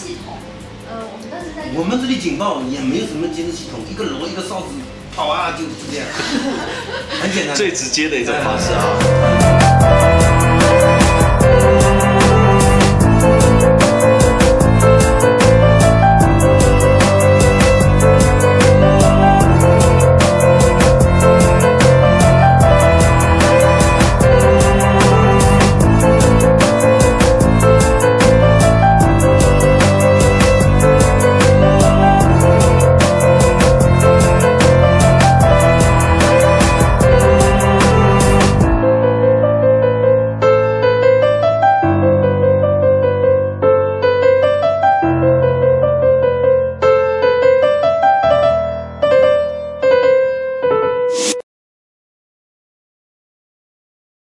系统，我们当时在我们这里警报也没有什么监视系统，一个锣一个哨子跑啊，就这样，很简单， 最直接的一种方式啊。